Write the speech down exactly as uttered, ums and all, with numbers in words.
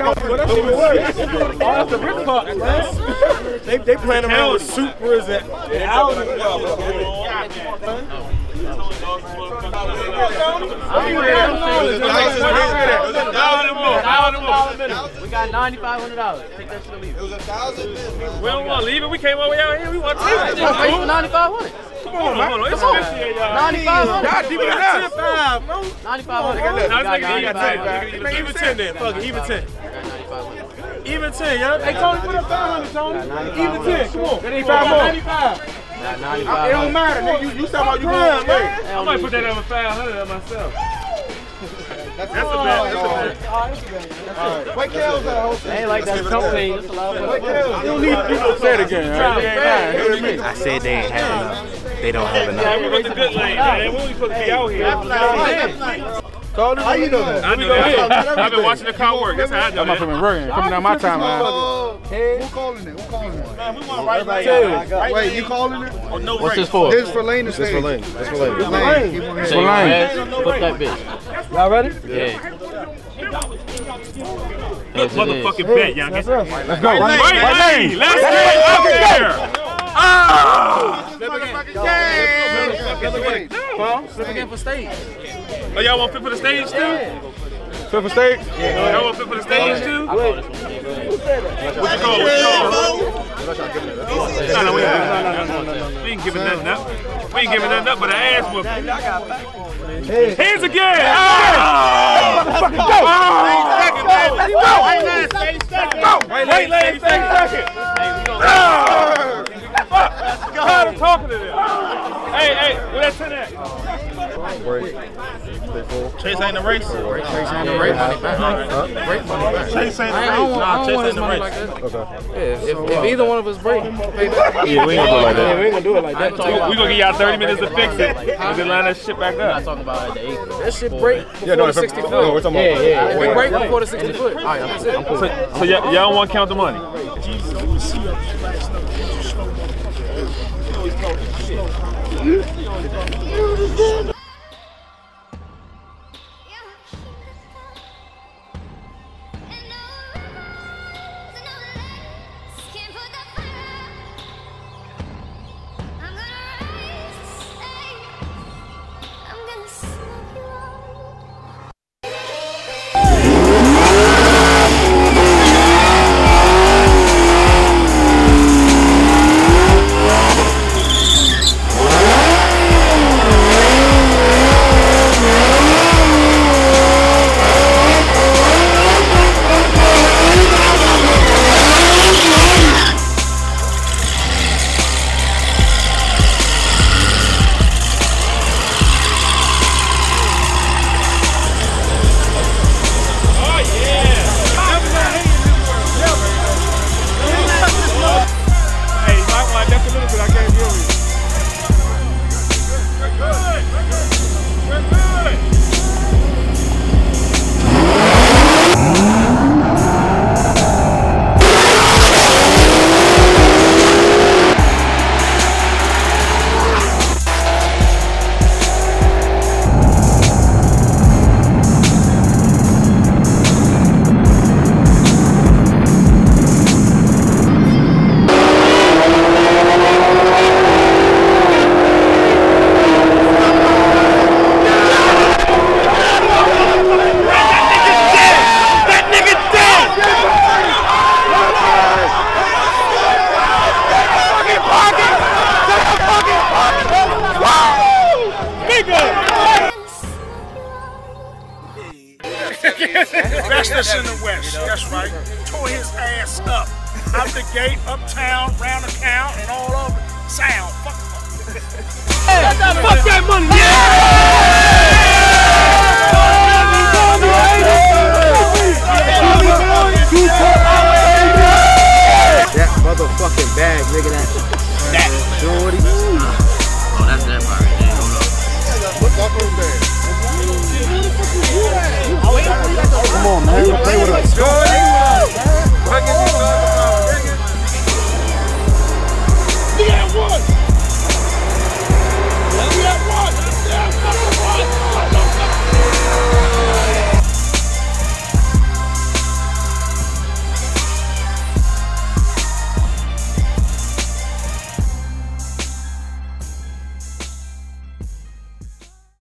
that's the rich part, man. They they playing around with Supras and houses. We got ninety-five hundred dollars. Take that shit or leave it. It was a thousand. We don't want to leave it. We came all the way out here. We want to take it. Just pay for ninety-five hundred. Come on, man. Come on. ninety-five hundred. Y'all deeper than us. ninety-five hundred. Even ten then. Fuck it. Even ten. Even ten, y'all. Hey, Tony, put up five hundred, Tony. Even ten. Come on. ninety-five more. ninety-five. ninety-five. It don't matter, nigga. You, you talking about you going man. I might put that over five hundred of myself. That's, that's a bad. That's a bad. Wait, Kale's at home. Ain't like that company. That's a lot of Wait, Kale. You don't need to say it again. Right? I said they ain't have enough. They don't have enough. Yeah, we went the good lane, man. We only supposed to be out here. How you know that? I know that. I've been watching the car work. That's how I know that. I'm from working. Coming down my timeline. Who calling it? Who calling it? Man, we want right back. Wait, you calling it? Oh, no. What's this for? This is for Lane to This for Lane. This for Lane. Lane. This for Lane. Flip that bitch. Y'all ready? Yeah. Good motherfucking bet, young. Let's go. Let's go. Right lane. Let's get up there. Ah! Flip again for stage. Oh, y'all want fit for the stage too? Fit for stage? Yeah. Y'all want fit for the stage too? What you call it? What you call it? No, no, we ain't giving nothing up. We ain't giving nothing up but an ass whooping. Hands again! Ah! Fucking go! Let's go! Wait, lane, lane, second. God, I'm talking to them. Hey, hey, where that ten at? Chase ain't the race. Chase ain't the race. Money back. Break money back. Chase ain't the race. Nah, Chase ain't the race. Okay. Yeah, if, if either one of us break, pay back. Yeah, we ain't gonna do it like that. Yeah, we ain't gonna do it like that. We, we gonna give y'all thirty minutes to fix it and then line that shit back I'm up. not talking about at the eight. That shit break before Yeah, no, the sixty foot. no, we're talking yeah, about. yeah. If it break before the sixty foot, all right, I'm, I'm cool. So, so y'all don't want to count the money? Bestest in the West, that's right. Tore his ass up. Out the gate, uptown, round the count, and all over. Sound. Fuck, Hey, fuck that money! That motherfucking bag, nigga. That. That. Shorty. Oh, that's that part right there. Hold on. What's up over there? Come on, man. Play with us.